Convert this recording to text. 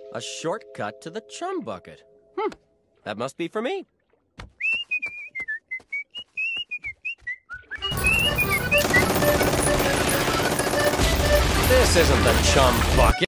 A shortcut to the chum bucket. That must be for me. This isn't the chum bucket.